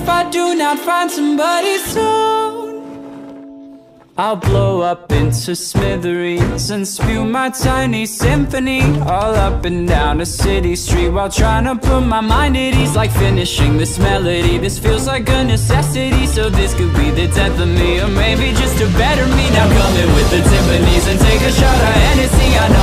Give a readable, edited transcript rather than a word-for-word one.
if I do not find somebody soon, I'll blow up into smithereens and spew my tiny symphony all up and down a city street, while trying to put my mind at ease. Like finishing this melody, this feels like a necessity. So this could be the death of me, or maybe just a better me. Now come in with the timpanis and take a shot of Hennessy. I